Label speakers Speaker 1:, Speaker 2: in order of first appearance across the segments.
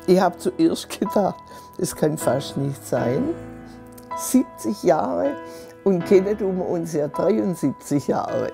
Speaker 1: Ich habe zuerst gedacht, das kann fast nicht sein. 70 Jahre und kennen wir uns ja 73 Jahre.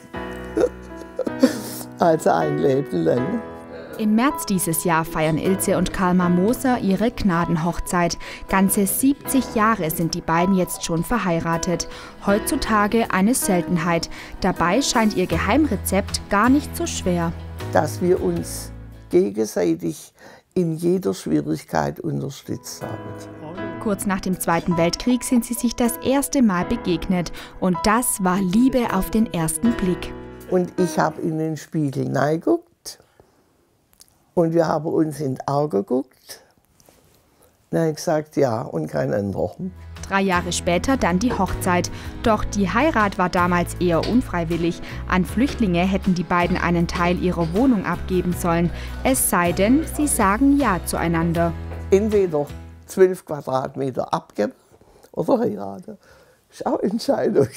Speaker 1: Also ein Leben lang.
Speaker 2: Im März dieses Jahr feiern Ilse und Kalmar Moser ihre Gnadenhochzeit. Ganze 70 Jahre sind die beiden jetzt schon verheiratet. Heutzutage eine Seltenheit. Dabei scheint ihr Geheimrezept gar nicht so schwer.
Speaker 1: Dass wir uns gegenseitig in jeder Schwierigkeit unterstützt haben.
Speaker 2: Kurz nach dem Zweiten Weltkrieg sind sie sich das erste Mal begegnet. Und das war Liebe auf den ersten Blick.
Speaker 1: Und ich habe in den Spiegel hineingeguckt. Und wir haben uns in die Augen geguckt. Dann habe ich gesagt, ja, und kein anderer.
Speaker 2: 3 Jahre später dann die Hochzeit. Doch die Heirat war damals eher unfreiwillig. An Flüchtlinge hätten die beiden einen Teil ihrer Wohnung abgeben sollen. Es sei denn, sie sagen Ja zueinander.
Speaker 1: Entweder 12 Quadratmeter abgeben oder heiraten. Das ist auch eine Entscheidung.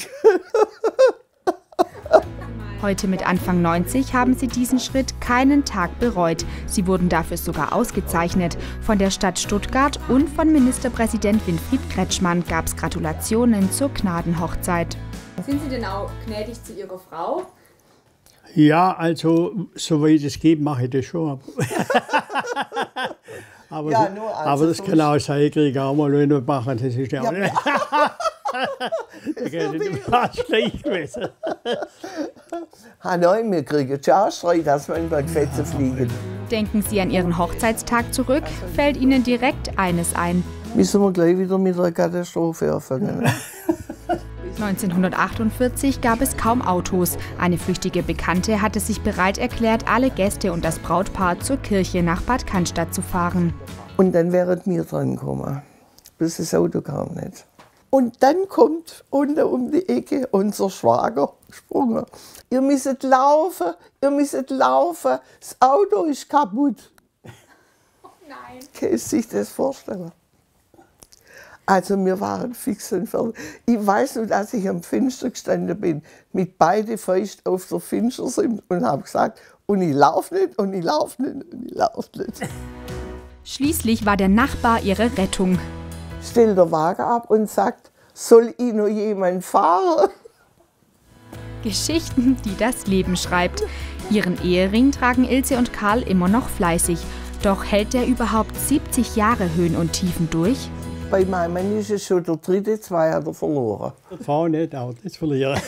Speaker 2: Heute mit Anfang 90 haben sie diesen Schritt keinen Tag bereut. Sie wurden dafür sogar ausgezeichnet. Von der Stadt Stuttgart und von Ministerpräsident Winfried Kretschmann gab es Gratulationen zur Gnadenhochzeit.
Speaker 3: Sind Sie denn auch gnädig zu Ihrer Frau?
Speaker 4: Ja, also soweit es geht, mache ich das schon. aber,
Speaker 1: ja, nur also
Speaker 4: aber das kann auch sein, ich kriege auch mal Löhne machen, das ist ja auch nicht.
Speaker 1: Das ist
Speaker 4: schlecht gewesen.
Speaker 1: Nein, wir kriegen schon Streit, dass wir in die Fetzen fliegen.
Speaker 2: Denken Sie an Ihren Hochzeitstag zurück, fällt Ihnen direkt eines ein.
Speaker 1: Müssen wir gleich wieder mit einer Katastrophe anfangen.
Speaker 2: 1948 gab es kaum Autos. Eine flüchtige Bekannte hatte sich bereit erklärt, alle Gäste und das Brautpaar zur Kirche nach Bad Cannstatt zu fahren.
Speaker 1: Und dann wären wir dran gekommen. Bis das Auto kam nicht. Und dann kommt unten um die Ecke unser Schwager gesprungen. Ihr müsst laufen, das Auto ist kaputt.
Speaker 3: Oh nein.
Speaker 1: Kann ich sich das vorstellen? Also wir waren fix und fertig. Ich weiß nur, dass ich am Fenster gestanden bin, mit beiden Fäusten auf der Fenstersims und habe gesagt, und ich laufe nicht, und ich laufe nicht, und ich laufe nicht.
Speaker 2: Schließlich war der Nachbar ihre Rettung.
Speaker 1: Stellt der Wagen ab und sagt, soll ich noch jemand fahren?
Speaker 2: Geschichten, die das Leben schreibt. Ihren Ehering tragen Ilse und Karl immer noch fleißig. Doch hält er überhaupt 70 Jahre Höhen und Tiefen durch?
Speaker 1: Bei meinem Mann ist es schon der dritte, 2 hat er verloren.
Speaker 4: Fahr nicht, auch das verlieren.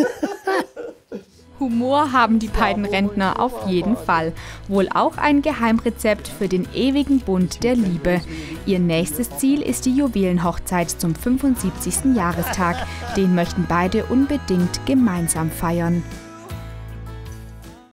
Speaker 2: Humor haben die beiden Rentner auf jeden Fall. Wohl auch ein Geheimrezept für den ewigen Bund der Liebe. Ihr nächstes Ziel ist die Juwelenhochzeit zum 75. Jahrestag. Den möchten beide unbedingt gemeinsam feiern.